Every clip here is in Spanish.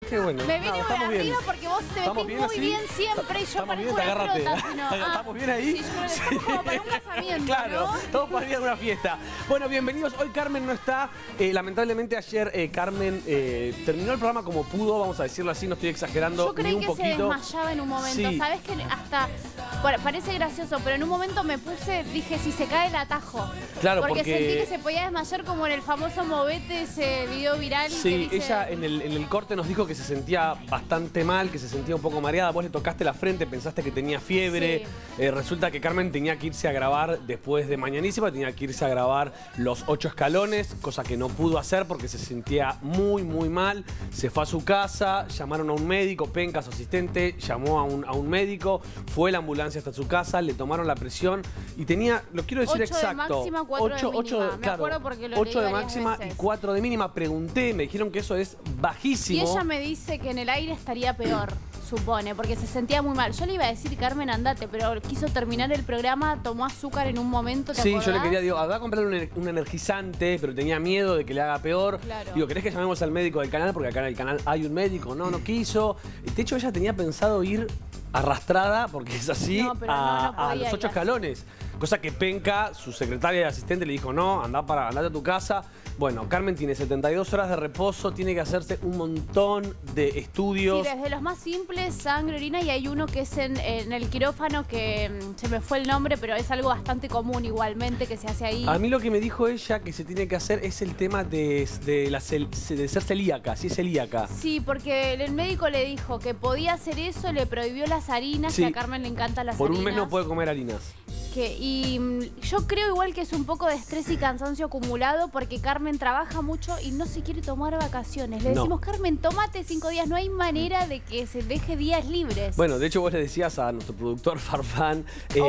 Qué bueno. Me vine estamos bien. arriba porque vos te metís muy bien siempre y yo Estamos bien, parezco una agárrate. pelota. ¿Estamos bien ahí? Sí, yo creo que estamos como para un casamiento, Claro, ¿no? estamos para ir a una fiesta. Bueno, bienvenidos. Hoy Carmen no está. Lamentablemente ayer Carmen terminó el programa como pudo, vamos a decirlo así, no estoy exagerando Yo creí ni un que poquito. se desmayaba en un momento. Sí. Sabés que hasta, bueno, parece gracioso, pero en un momento me puse, dije, si se cae el atajo. Claro, porque porque sentí que se podía desmayar como en el famoso Movete, ese video viral. Sí, que dice... ella en el corte nos dijo que se sentía bastante mal, que se sentía un poco mareada. Vos le tocaste la frente, pensaste que tenía fiebre. Sí. Resulta que Carmen tenía que irse a grabar después de Mañanísima, tenía que irse a grabar los 8 escalones, cosa que no pudo hacer porque se sentía muy, muy mal. Se fue a su casa, llamaron a un médico, Penca, su asistente, llamó a un médico, fue la ambulancia hasta su casa, le tomaron la presión y tenía, lo quiero decir 8 exacto. de máxima, 4 de mínima. Me acuerdo porque lo 8 leí de varias máxima veces. y 4 de mínima. Pregunté, me dijeron que eso es bajísimo. Y ella me dice que en el aire estaría peor, supone, porque se sentía muy mal. Yo le iba a decir, Carmen, andate, pero quiso terminar el programa, tomó azúcar en un momento, ¿te acordás? Yo le quería, digo, andá a comprarle un energizante, pero tenía miedo de que le haga peor. Claro. Digo, ¿querés que llamemos al médico del canal? Porque acá en el canal hay un médico. No, no quiso. De hecho, ella tenía pensado ir arrastrada, porque es así, No, pero no a podía los ir 8 así. escalones. Cosa que Penca, su secretaria y asistente, le dijo, no, andate a tu casa. Bueno, Carmen tiene 72 horas de reposo, tiene que hacerse un montón de estudios. Sí, desde los más simples, sangre, orina, y hay uno que es en el quirófano, que se me fue el nombre, pero es algo bastante común igualmente que se hace ahí. A mí lo que me dijo ella que se tiene que hacer es el tema de ser celíaca, si es celíaca. Sí, porque el médico le dijo que podía hacer eso, le prohibió las harinas, Sí. que a Carmen le encantan las Por harinas. un mes no puede comer harinas. Yo creo igual que es un poco de estrés y cansancio acumulado porque Carmen trabaja mucho y no se quiere tomar vacaciones. Le decimos, Carmen, tómate 5 días, no hay manera de que se deje días libres. Bueno, de hecho vos le decías a nuestro productor Farfán,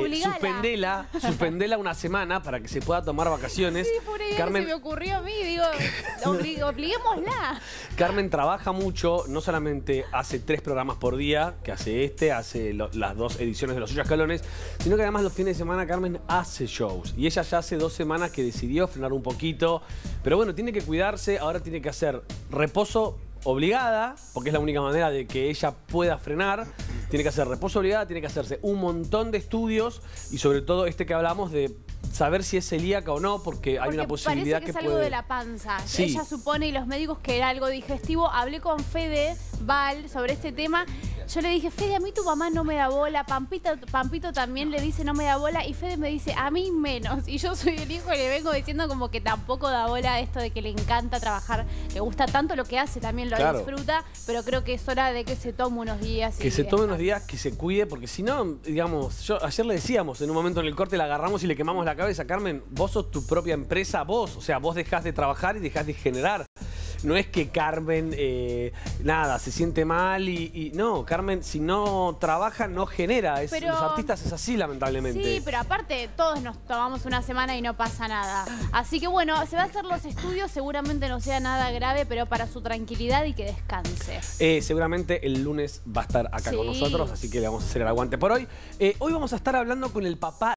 suspendela una semana para que se pueda tomar vacaciones. Sí, por ahí Carmen, se me ocurrió a mí, digo, obliguémosla. Carmen trabaja mucho, no solamente hace 3 programas por día, que hace las 2 ediciones de los 8 escalones, sino que además los fines de semana Carmen hace shows. Y ella ya hace 2 semanas que decidió frenar un poquito. Pero bueno, tiene que cuidarse, ahora tiene que hacer reposo obligada, porque es la única manera de que ella pueda frenar. Tiene que hacer reposo obligada, tiene que hacerse un montón de estudios y sobre todo este que hablamos de saber si es celíaca o no, porque hay una posibilidad parece que es puede... algo de la panza. Sí. Ella supone, y los médicos, que era algo digestivo. Hablé con Fede Val sobre este tema. Yo le dije, Fede, a mí tu mamá no me da bola, Pampito también le dice no me da bola, y Fede me dice, a mí menos. Y yo soy el hijo y le vengo diciendo como que tampoco da bola a esto de que le encanta trabajar, le gusta tanto lo que hace, también lo disfruta, pero creo que es hora de que se tome unos días. Que se tome unos días, que se cuide, porque si no, digamos, ayer le decíamos, en un momento en el corte la agarramos y le quemamos la cabeza. Carmen, vos sos tu propia empresa, vos dejás de trabajar y dejás de generar. No es que Carmen, se siente mal y no, Carmen, si no trabaja, no genera. Los artistas es así, lamentablemente. Sí, pero aparte, todos nos tomamos una semana y no pasa nada. Así que bueno, se va a hacer los estudios, seguramente no sea nada grave, pero para su tranquilidad y que descanse. Seguramente el lunes va a estar acá con nosotros, así que le vamos a hacer el aguante por hoy. Hoy vamos a estar hablando con el papá